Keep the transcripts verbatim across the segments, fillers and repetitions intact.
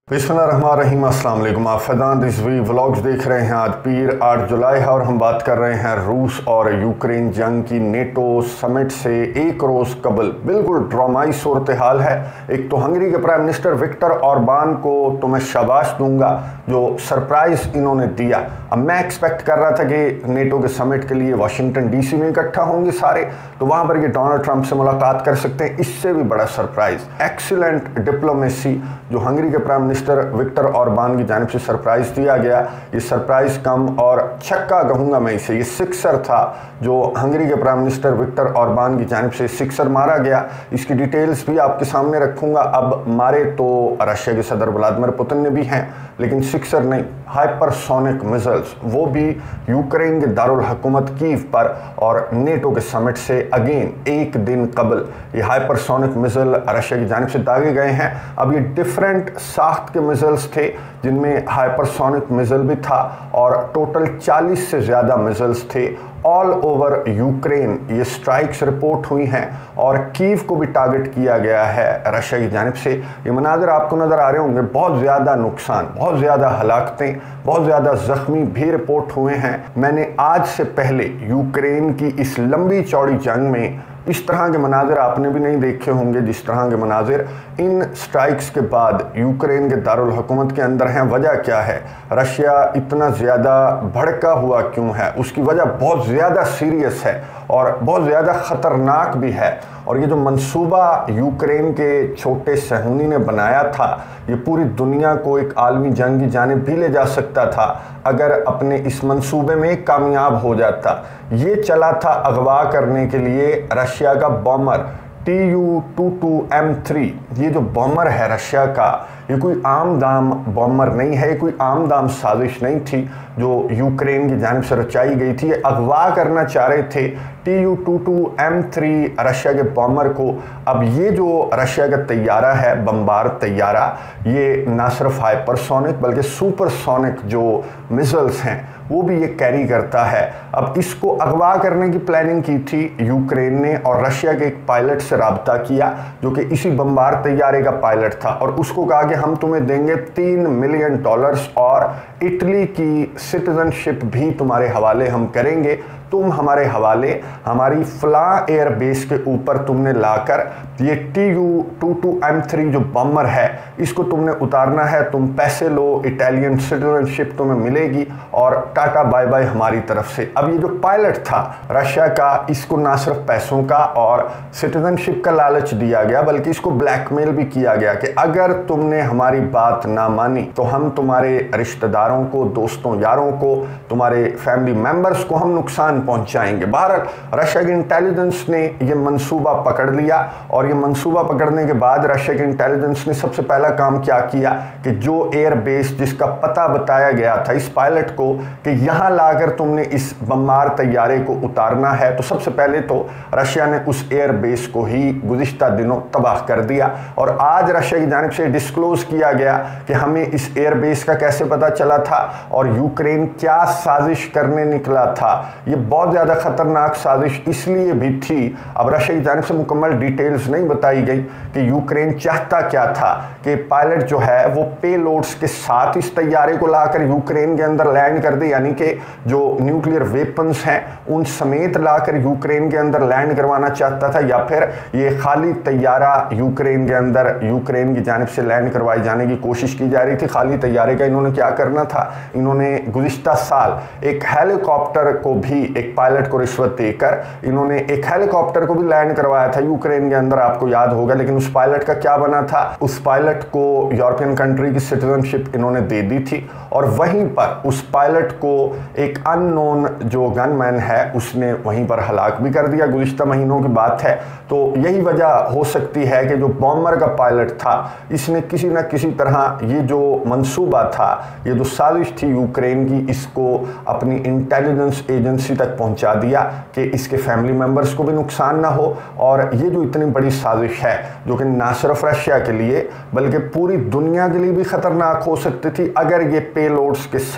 बिस्मिल्लाहिर्रहमानिर्रहीम, अस्सलाम वालेकुम। आप फैज़ान रिजवी व्लॉग्स देख रहे हैं। आज पीर आठ जुलाई है और हम बात कर रहे हैं रूस और यूक्रेन जंग की। नेटो समिट से एक रोज़ कबल बिल्कुल ड्रामाई सूरत हाल है। एक तो हंगरी के प्राइम मिनिस्टर विक्टर ऑरबान को तो मैं शाबाश दूंगा जो सरप्राइज़ इन्होंने दिया। अब मैं एक्सपेक्ट कर रहा था कि नेटो के समिट के लिए वाशिंगटन डीसी में इकट्ठा होंगे सारे, तो वहाँ पर ये डोनाल्ड ट्रंप से मुलाकात कर सकते हैं। इससे भी बड़ा सरप्राइज़, एक्सीलेंट डिप्लोमेसी जो हंगरी के प्राइम मिनिस्टर विक्टर ऑरबान की जानिब से सरप्राइज दिया गया। ये सरप्राइज कम और छक्का कहूंगा मैं इसे, ये सिक्सर था जो हंगरी के प्राइम मिनिस्टर विक्टर ऑरबान की जानिब से सिक्सर मारा गया। इसकी डिटेल्स भी आपके सामने रखूंगा। अब मारे तो रशिया के सदर व्लादिमीर पुतिन ने भी हैं, लेकिन सिक्सर नहीं, हाइपरसोनिक मिसाइल्स, वो भी यूक्रेन के दारुल हुकूमत कीव पर और नेटो के समिट से अगेन एक दिन कबल ये हाइपरसोनिक मिसाइल रशिया की जानिब से दागे गए हैं। अब ये डिफरेंट साख्त के मिसाइल्स थे जिनमें हाइपरसोनिक मिसाइल भी था और टोटल चालीस से ज़्यादा मिसाइल्स थे। ऑल ओवर यूक्रेन ये स्ट्राइक्स रिपोर्ट हुई हैं और कीव को भी टारगेट किया गया है रशिया की जानिब से। ये मनाज़र आपको नज़र आ रहे होंगे, बहुत ज़्यादा नुकसान, बहुत ज़्यादा हलाकतें, बहुत ज़्यादा ज़ख्मी भी रिपोर्ट हुए हैं। मैंने आज से पहले यूक्रेन की इस लंबी चौड़ी जंग में इस तरह के मनाजिर आपने भी नहीं देखे होंगे जिस तरह के मनाजिर इन स्ट्राइक्स के बाद यूक्रेन के दारुल हुकूमत के अंदर हैं। वजह क्या है, रशिया इतना ज़्यादा भड़का हुआ क्यों है, उसकी वजह बहुत ज़्यादा सीरियस है और बहुत ज़्यादा ख़तरनाक भी है। और ये जो मंसूबा यूक्रेन के छोटे सहूनी ने बनाया था, ये पूरी दुनिया को एक आलमी जंग की जानिब भी ले जा सकता था अगर अपने इस मंसूबे में कामयाब हो जाता। ये चला था अगवा करने के लिए रशिया का bomber T U two two M three. ये जो बॉमर है रशिया का, ये कोई आम दाम बॉमर नहीं है, ये कोई आम दाम साजिश नहीं थी जो यूक्रेन की जानिब से रचाई गई थी। ये अगवा करना चाह रहे थे T U two two M three Russia के बॉमर को। अब ये जो रशिया का तैयारा है, बम्बार तैयारा, ये ना सिर्फ हाइपरसोनिक बल्कि सुपरसोनिक जो मिसाइल्स हैं वो भी ये कैरी करता है। अब इसको अगवा करने की प्लानिंग की थी यूक्रेन ने और रशिया के एक पायलट से रब्ता किया जो कि इसी बम्बार तैयारे का पायलट था और उसको कहा कि हम तुम्हें देंगे तीन मिलियन डॉलर्स और इटली की सिटीजनशिप भी तुम्हारे हवाले हम करेंगे। तुम हमारे हवाले हमारी फला एयर बेस के ऊपर तुमने लाकर ये T U two two M three जो बम्बर है इसको तुमने उतारना है। तुम पैसे लो, इटालियन सिटीजनशिप तुम्हें मिलेगी और टाटा बाय बाय हमारी तरफ से। अब ये जो पायलट था रशिया का, इसको ना सिर्फ पैसों का और सिटीजनशिप का लालच दिया गया बल्कि इसको ब्लैकमेल भी किया गया कि अगर तुमने हमारी बात ना मानी तो हम तुम्हारे रिश्तेदारों को, दोस्तों, यारों को, तुम्हारे फैमिली मेंबर्स को हम नुकसान पहुंचाएंगे। बहरहाल रशिया की इंटेलिजेंस ने यह मंसूबा पकड़ लिया और ये मंसूबा पकड़ने के बाद रशिया की इंटेलिजेंस ने सबसे पहला काम क्या किया कि जो एयर बेस जिसका पता बताया गया था इस पायलट को कि यहां लाकर तुमने इस बम्बार तैयारे को उतारना है, तो सबसे पहले तो रशिया ने उस एयर बेस को ही गुज़िश्ता दिनों तबाह कर दिया। और आज रशिया की जानिब से डिस्क्लोज किया गया कि हमें इस एयर बेस का कैसे पता चला था और यूक्रेन क्या साजिश करने निकला था। ये बहुत ज़्यादा ख़तरनाक साजिश इसलिए भी थी, अब रशिया की जानिब से मुकम्मल डिटेल्स नहीं बताई गई कि यूक्रेन चाहता क्या था कि पायलट जो है वो पेलोड्स के साथ इस तैयारे को लाकर यूक्रेन के अंदर लैंड कर दे, यानी कि जो न्यूक्लियर वेपन्स हैं उन समेत लाकर यूक्रेन के अंदर लैंड करवाना चाहता था, या फिर ये खाली तैयारा यूक्रेन के अंदर यूक्रेन की जानिब से लैंड करवाए जाने की कोशिश की जा रही थी। खाली तैयारे का इन्होंने क्या करना था, इन्होंने गुज़िश्ता साल एक हेलीकॉप्टर को भी, एक पायलट को रिश्वत देकर इन्होंने एक हेलीकॉप्टर को भी लैंड करवाया था यूक्रेन के अंदर, आपको याद होगा। लेकिन उस पायलट का क्या बना था, उस पायलट को यूरोपियन कंट्री की सिटीजनशिप इन्होंने दे दी थी और वहीं पर उस पायलट को एक अननोन जो गनमैन है उसने वहीं पर हलाक भी कर दिया। गुज़िश्ता महीनों की बात है। तो यही वजह हो सकती है कि जो बॉम्बर का पायलट था इसने किसी न किसी तरह ये जो मंसूबा था, ये जो साजिश थी यूक्रेन की, इसको अपनी इंटेलिजेंस एजेंसी तक पहुंचा दिया कि इसके फैमिली मेंबर्स को भी नुकसान ना हो। और ये जो इतनी बड़ी साजिश है जो कि ना सिर्फ रशिया के लिए बल्कि पूरी दुनिया के लिए भी ख़तरनाक हो सकती थी अगर ये पेलोड्स के साथ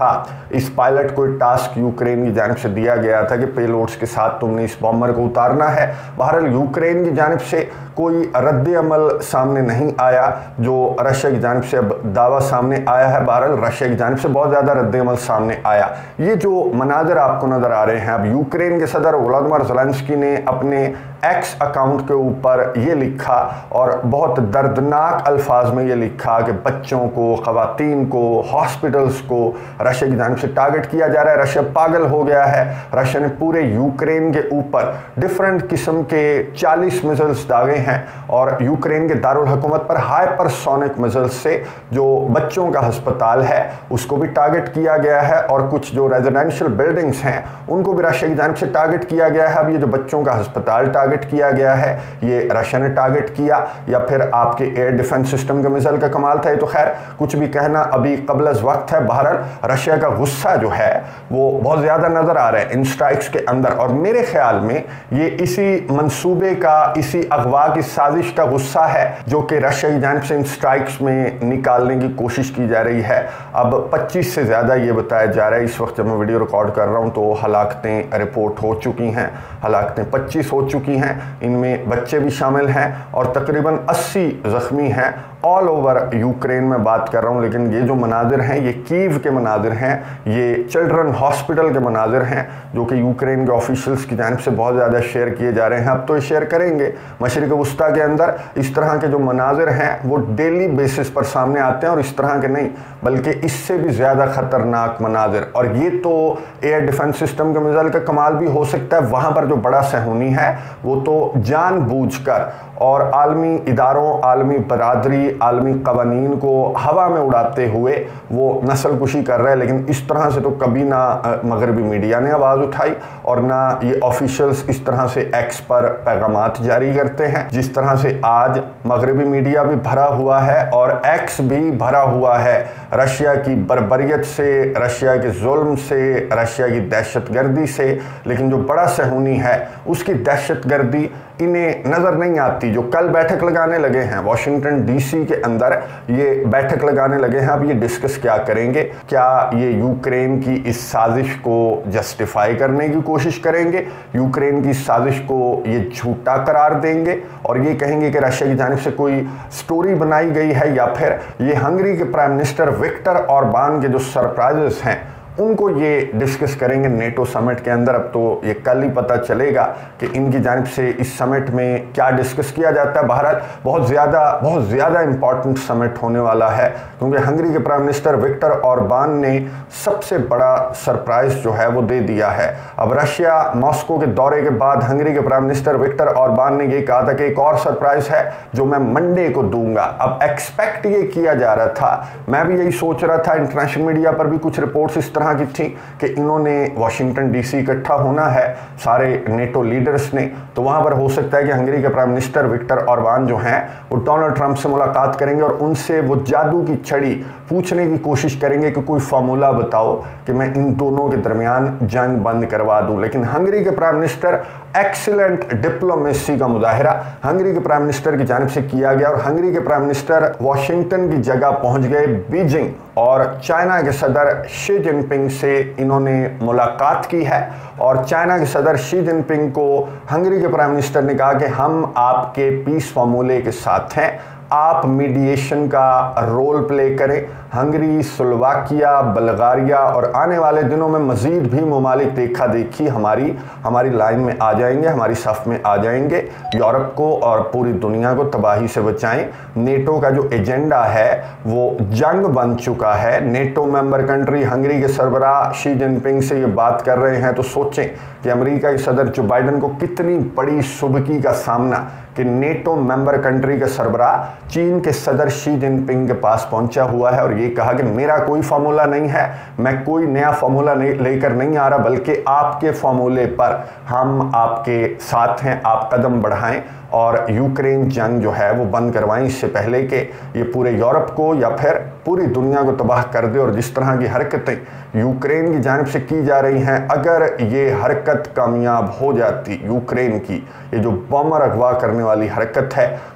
इस पायलट को टास्क यूक्रेन की जानिब से दिया गया था कि पेलोड्स के साथ तुमने इस बॉम्बर को उतारना है। बहरहाल यूक्रेन की जानिब से कोई रद्द अमल सामने नहीं आया, जो रशिया की जानिब से अब दावा सामने आया है। बहरहाल रशिया की जानिब से बहुत ज़्यादा रद्द अमल सामने आया। ये जो मनाजर आपको नज़र आ रहे हैं, अब यूक्रेन के सदर वोलोदिमीर ज़ेलेंस्की ने अपने एक्स अकाउंट के ऊपर ये लिखा और बहुत दर्दनाक अल्फाज में ये लिखा कि बच्चों को, ख़वातीन को, हॉस्पिटल्स को रशिया की जानिब से टारगेट किया जा रहा है। रशिया पागल हो गया है। रशिया ने पूरे यूक्रेन के ऊपर डिफरेंट किस्म के चालीस मिसाइल्स दागे हैं और यूक्रेन के दारुल हुकूमत पर हाइपरसोनिक मिसाइल्स से जो बच्चों का अस्पताल है उसको भी टारगेट किया गया है और कुछ जो रेजिडेंशियल बिल्डिंग्स हैं उनको भी रशिया की जानिब से टारगेट किया गया है। अब ये जो बच्चों का अस्पताल टारगेट किया गया है, ये रशिया ने टारगेट किया या फिर आपके एयर डिफेंस सिस्टम के मिसाइल का कमाल था, ये तो खैर कुछ भी कहना अभी कबल वक्त है। बहरहाल रशिया का गुस्सा जो है वो बहुत ज़्यादा नज़र आ रहा है इन स्ट्राइक्स के अंदर और मेरे ख्याल में ये इसी मंसूबे का, इसी अगवा की साजिश का गुस्सा है जो कि रशिया की जानिब से इन स्ट्राइक्स में निकालने की कोशिश की जा रही है। अब पच्चीस से ज़्यादा ये बताया जा रहा है, इस वक्त जब मैं वीडियो रिकॉर्ड कर रहा हूँ तो हलाकतें रिपोर्ट हो चुकी हैं, हलाकतें पच्चीस हो चुकी हैं, इनमें बच्चे भी शामिल हैं और तकरीबन अस्सी ज़ख्मी हैं। ऑल ओवर यूक्रेन में बात कर रहा हूँ, लेकिन ये जो मनाजिर हैं ये कीव के मनाजिर हैं, ये चिल्ड्रन हॉस्पिटल के मनाजिर हैं जो कि यूक्रेन के ऑफिशियल्स की जानिब से बहुत ज़्यादा शेयर किए जा रहे हैं। अब तो ये शेयर करेंगे। मशरिक़ वस्ता के अंदर इस तरह के जो मनाजिर हैं वो डेली बेसिस पर सामने आते हैं और इस तरह के नहीं बल्कि इससे भी ज़्यादा ख़तरनाक मनाजिर। और ये तो एयर डिफेंस सिस्टम के मिसाइल का कमाल भी हो सकता है, वहाँ पर जो बड़ा सहूनी है वो तो जानबूझकर और आलमी इदारों, आलमी बरादरी, आलमी कवानीन को हवा में उड़ाते हुए वो नस्ल कुशी कर रहे हैं। लेकिन इस तरह से तो कभी ना मगरबी मीडिया ने आवाज़ उठाई और ना ये ऑफिशियल्स इस तरह से एक्स पर पैगामात जारी करते हैं जिस तरह से आज मगरबी मीडिया भी भरा हुआ है और एक्स भी भरा हुआ है रशिया की बर्बरियत से, रशिया के जुल्म से, रशिया की दहशतगर्दी से। लेकिन जो बड़ा सहूनी है उसकी दहशतगर्दी इन्हें नज़र नहीं आती। जो कल बैठक लगाने लगे हैं वाशिंगटन डीसी के अंदर, ये बैठक लगाने लगे हैं, अब ये डिस्कस क्या करेंगे? क्या ये यूक्रेन की इस साजिश को जस्टिफाई करने की कोशिश करेंगे, यूक्रेन की साजिश को ये झूठा करार देंगे और ये कहेंगे कि रशिया की जानिब से कोई स्टोरी बनाई गई है, या फिर ये हंगरी के प्राइम मिनिस्टर विक्टर ऑरबान के जो सरप्राइजेस हैं उनको ये डिस्कस करेंगे नेटो समिट के अंदर। अब तो ये कल ही पता चलेगा कि इनकी जानिब से इस समिट में क्या डिस्कस किया जाता है। बहरहाल बहुत ज़्यादा बहुत ज़्यादा इम्पॉर्टेंट समिट होने वाला है क्योंकि हंगरी के प्राइम मिनिस्टर विक्टर ऑरबान ने सबसे बड़ा सरप्राइज़ जो है वो दे दिया है। अब रशिया मॉस्को के दौरे के बाद हंगरी के प्राइम मिनिस्टर विक्टर ऑरबान ने ये कहा था कि एक और सरप्राइज़ है जो मैं मंडे को दूंगा। अब एक्सपेक्ट ये किया जा रहा था, मैं भी यही सोच रहा था, इंटरनेशनल मीडिया पर भी कुछ रिपोर्ट्स इस तरह की थी कि इन्होंने वाशिंगटन डीसी इकट्ठा होना है सारे नेटो लीडर्स ने, तो वहां पर हो सकता है कि हंगरी के प्राइम मिनिस्टर विक्टर ऑरबान जो हैं वो डोनाल्ड ट्रंप से मुलाकात करेंगे और उनसे वो जादू की छड़ी पूछने की कोशिश करेंगे कि कोई फार्मूला बताओ कि मैं इन दोनों के दरमियान जंग बंद करवा दूं। लेकिन हंगरी के प्राइम मिनिस्टर एक्सीलेंट डिप्लोमेसी का मुजाहिरा हंगरी के प्राइम मिनिस्टर की जानिब से किया गया और हंगरी के प्राइम मिनिस्टर वाशिंगटन की जगह पहुंच गए बीजिंग और चाइना के सदर शी जिनपिंग से इन्होंने मुलाकात की है। और चाइना के सदर शी जिनपिंग को हंगरी के प्राइम मिनिस्टर ने कहा कि हम आपके पीस फार्मूले के साथ हैं, आप मीडिएशन का रोल प्ले करें। हंगरी, स्लोवाकिया, बल्गारिया और आने वाले दिनों में मज़ीद भी ममालिक देखा देखी हमारी हमारी लाइन में आ जाएंगे, हमारी सफ़ में आ जाएंगे। यूरोप को और पूरी दुनिया को तबाही से बचाएं। नेटो का जो एजेंडा है वो जंग बन चुका है। नेटो मेंबर कंट्री हंगरी के सरबराह शी जिनपिंग से ये बात कर रहे हैं तो सोचें कि अमेरिका के सदर जो बाइडन को कितनी बड़ी सुबकी का सामना कि नेटो मेंबर कंट्री के सरबराह चीन के सदर शी जिनपिंग के पास पहुंचा हुआ है और ये कहा कि मेरा कोई फार्मूला नहीं है, मैं कोई नया फार्मूला नहीं लेकर नहीं आ रहा, बल्कि आपके फार्मूले पर हम आपके साथ हैं, आप कदम बढ़ाएं और यूक्रेन जंग जो है वो बंद करवाएं इससे पहले कि ये पूरे यूरोप को या फिर पूरी दुनिया को तबाह कर दे। और जिस तरह की हरकतें यूक्रेन की जानिब से की जा रही हैं, अगर ये हरकत कामयाब हो जाती यूक्रेन की, ये जो बॉम्बर अगवा करने वाली हरकत है,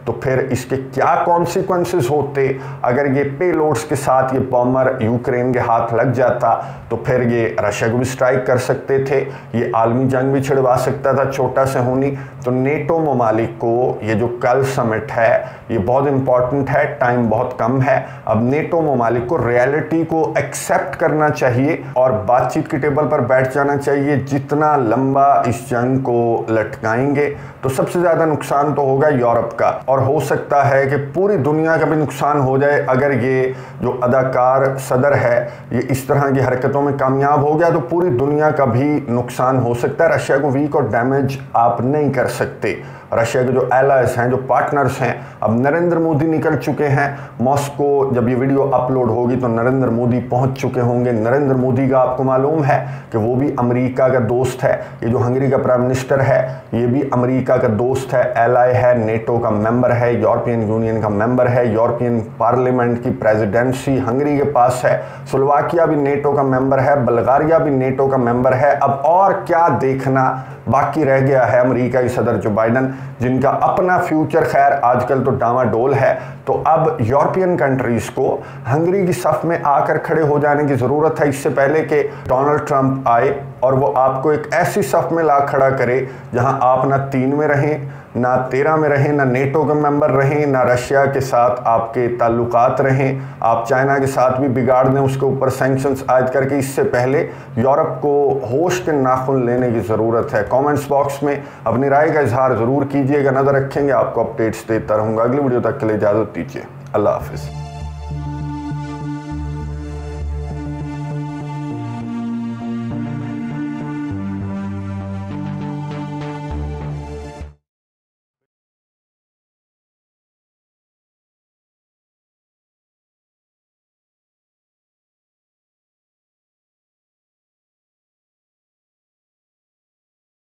तो फिर इसके क्या कॉन्सिक्वेंसेस होते अगर ये पेलोड्स के साथ ये बॉम्बर यूक्रेन के हाथ लग जाता। तो फिर ये रशिया को भी स्ट्राइक कर सकते थे, ये आलमी जंग भी छिड़वा सकता था छोटा से होनी। तो नेटो ममालिक को ये जो कल समिट है ये बहुत इंपॉर्टेंट है, टाइम बहुत कम है। अब नेटो ममालिक को रियलिटी को एक्सेप्ट करना चाहिए और बातचीत की टेबल पर बैठ जाना चाहिए। जितना लंबा इस जंग को लटकाएंगे तो सबसे ज़्यादा नुकसान तो होगा यूरोप का, और हो सकता है कि पूरी दुनिया का भी नुकसान हो जाए अगर ये जो अदाकार सदर है ये इस तरह की हरकतों में कामयाब हो गया, तो पूरी दुनिया का भी नुकसान हो सकता है। रशिया को वीक और डैमेज आप नहीं कर सकते। रशिया के जो एलाइज हैं, जो पार्टनर्स हैं, अब नरेंद्र मोदी निकल चुके हैं मॉस्को। जब ये वीडियो अपलोड होगी तो नरेंद्र मोदी पहुंच चुके होंगे। नरेंद्र मोदी का आपको मालूम है कि वो भी अमेरिका का दोस्त है। ये जो हंगरी का प्राइम मिनिस्टर है ये भी अमेरिका का दोस्त है, एलाई है, नेटो का मेंबर है, यूरोपियन यूनियन का मेंबर है। यूरोपियन पार्लियामेंट की प्रेसिडेंसी हंगरी के पास है। स्लोवाकिया भी नेटो का मेंबर है, बुल्गारिया भी नेटो का मेंबर है। अब और क्या देखना बाकी रह गया है अमेरिका के सदर जो बाइडन, जिनका अपना फ्यूचर खैर आजकल तो डामाडोल है। तो अब यूरोपियन कंट्रीज को हंगरी की सफ में आकर खड़े हो जाने की ज़रूरत है, इससे पहले कि डोनाल्ड ट्रंप आए और वो आपको एक ऐसी सफ में ला खड़ा करे जहां आप ना तीन में रहें, ना तेरह में रहें, ना नेटो के मेंबर रहें, ना रशिया के साथ आपके ताल्लुकात रहें, आप चाइना के साथ भी बिगाड़ दें, उसके ऊपर सैंक्शंस आयद करके। इससे पहले यूरोप को होश के नाखुन लेने की ज़रूरत है। कमेंट्स बॉक्स में अपनी राय का इजहार ज़रूर कीजिएगा, नज़र रखेंगे, आपको अपडेट्स देता रहूँगा। अगली वीडियो तक के लिए इजाज़त दीजिए, अल्लाह हाफिज़।